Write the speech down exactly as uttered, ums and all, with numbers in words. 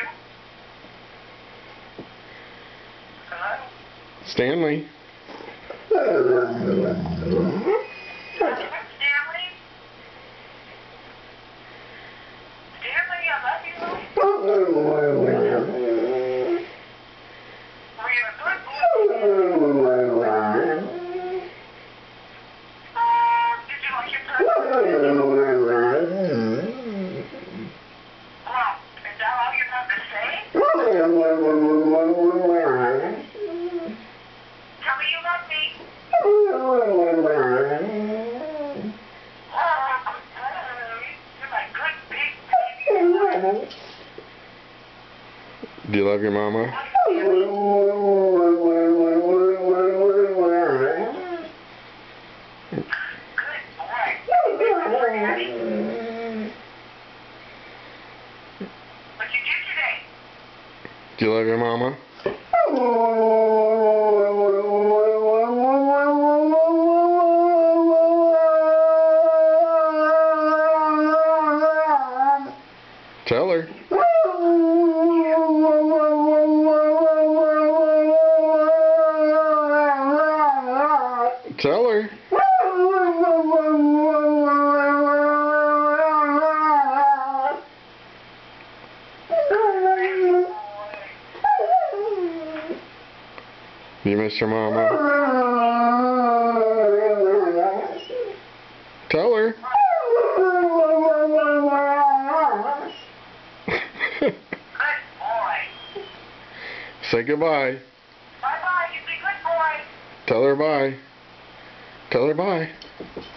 Hello? Stanley. Stanley? Stanley, I love you. Were you a good boy? Uh, did you like your present? Well, is that all you have to say? Tell me you love me. Oh, you're my good big baby. Do you love your mama? Good boy. What you do today? Do you love your mama? Tell her. Tell her. You miss your mama? Tell her. Good boy. Say goodbye. Bye-bye. You be good boy. Tell her bye. Tell her bye.